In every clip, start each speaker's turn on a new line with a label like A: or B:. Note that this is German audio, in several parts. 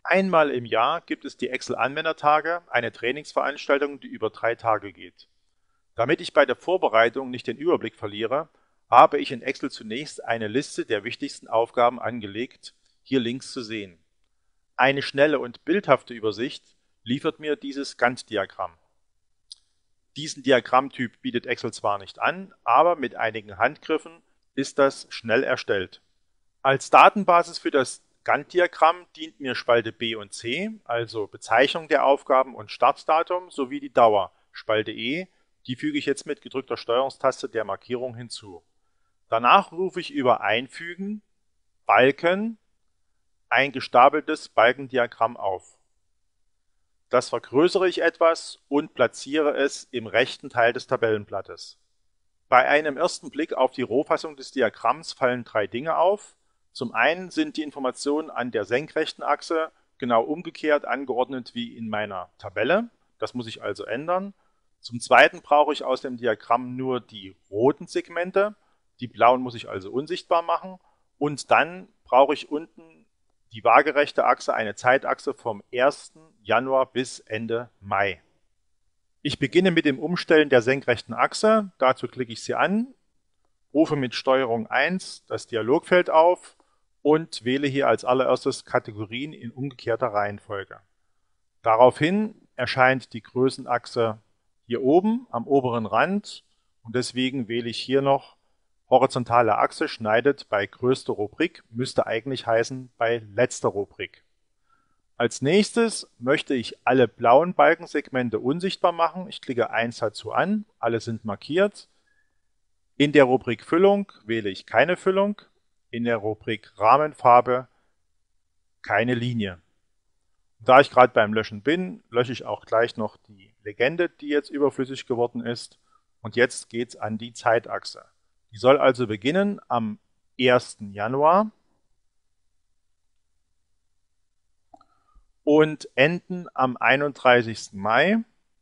A: Einmal im Jahr gibt es die Excel-Anwendertage, eine Trainingsveranstaltung, die über 3 Tage geht. Damit ich bei der Vorbereitung nicht den Überblick verliere, habe ich in Excel zunächst eine Liste der wichtigsten Aufgaben angelegt, hier links zu sehen. Eine schnelle und bildhafte Übersicht liefert mir dieses Gantt-Diagramm. Diesen Diagrammtyp bietet Excel zwar nicht an, aber mit einigen Handgriffen ist das schnell erstellt. Als Datenbasis für das Gantt-Diagramm dient mir Spalte B und C, also Bezeichnung der Aufgaben und Startdatum, sowie die Dauer, Spalte E, die füge ich jetzt mit gedrückter Steuerungstaste der Markierung hinzu. Danach rufe ich über Einfügen, Balken, ein gestapeltes Balkendiagramm auf. Das vergrößere ich etwas und platziere es im rechten Teil des Tabellenblattes. Bei einem ersten Blick auf die Rohfassung des Diagramms fallen 3 Dinge auf. Zum einen sind die Informationen an der senkrechten Achse genau umgekehrt angeordnet wie in meiner Tabelle. Das muss ich also ändern. Zum zweiten brauche ich aus dem Diagramm nur die roten Segmente. Die blauen muss ich also unsichtbar machen. Und dann brauche ich unten die waagerechte Achse, eine Zeitachse vom 1. Januar bis Ende Mai. Ich beginne mit dem Umstellen der senkrechten Achse. Dazu klicke ich sie an, rufe mit Steuerung 1 das Dialogfeld auf und wähle hier als allererstes Kategorien in umgekehrter Reihenfolge. Daraufhin erscheint die Größenachse hier oben am oberen Rand und deswegen wähle ich hier noch horizontale Achse schneidet bei größter Rubrik, müsste eigentlich heißen bei letzter Rubrik. Als nächstes möchte ich alle blauen Balkensegmente unsichtbar machen. Ich klicke 1 dazu an, alle sind markiert. In der Rubrik Füllung wähle ich keine Füllung, in der Rubrik Rahmenfarbe keine Linie. Da ich gerade beim Löschen bin, lösche ich auch gleich noch die Legende, die jetzt überflüssig geworden ist. Und jetzt geht es an die Zeitachse. Die soll also beginnen am 1. Januar und enden am 31. Mai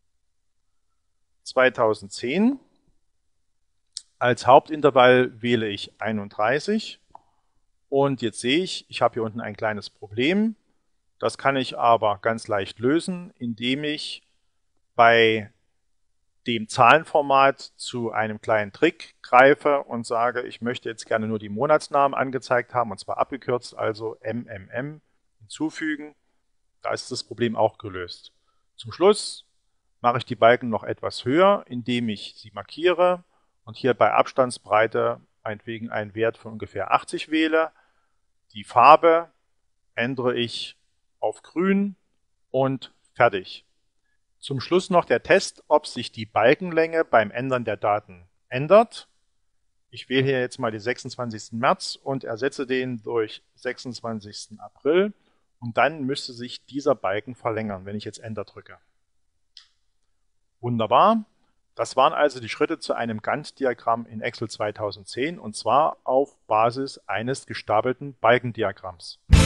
A: 2010. Als Hauptintervall wähle ich 31. Und jetzt sehe ich, ich habe hier unten ein kleines Problem. Das kann ich aber ganz leicht lösen, indem ich bei dem Zahlenformat zu einem kleinen Trick greife und sage, ich möchte jetzt gerne nur die Monatsnamen angezeigt haben, und zwar abgekürzt, also MMM hinzufügen. Da ist das Problem auch gelöst. Zum Schluss mache ich die Balken noch etwas höher, indem ich sie markiere und hier bei Abstandsbreite meinetwegen einen Wert von ungefähr 80 wähle. Die Farbe ändere ich auf grün und fertig. Zum Schluss noch der Test, ob sich die Balkenlänge beim Ändern der Daten ändert. Ich wähle hier jetzt mal den 26. März und ersetze den durch 26. April. Und dann müsste sich dieser Balken verlängern, wenn ich jetzt Enter drücke. Wunderbar. Das waren also die Schritte zu einem Gantt-Diagramm in Excel 2010 und zwar auf Basis eines gestapelten Balkendiagramms.